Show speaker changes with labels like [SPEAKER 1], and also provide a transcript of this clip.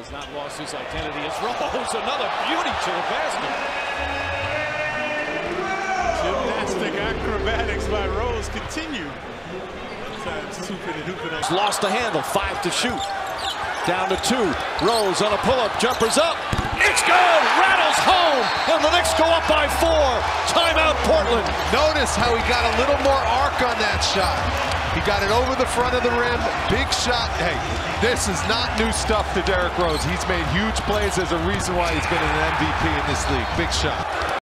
[SPEAKER 1] He's not lost his identity as Rose. Another beauty to the basket.
[SPEAKER 2] Gymnastic acrobatics by Rose continue.
[SPEAKER 1] He's lost the handle. 5 to shoot. Down to 2. Rose on a pull-up. Jumpers up. It's good. Rattles home. And the Knicks go up by 4. Timeout, Portland.
[SPEAKER 3] Notice how he got a little more arc on that shot. He got it over the front of the rim. Big shot. Hey, this is not new stuff to Derrick Rose. He's made huge plays. There's a reason why he's been an MVP in this league. Big shot.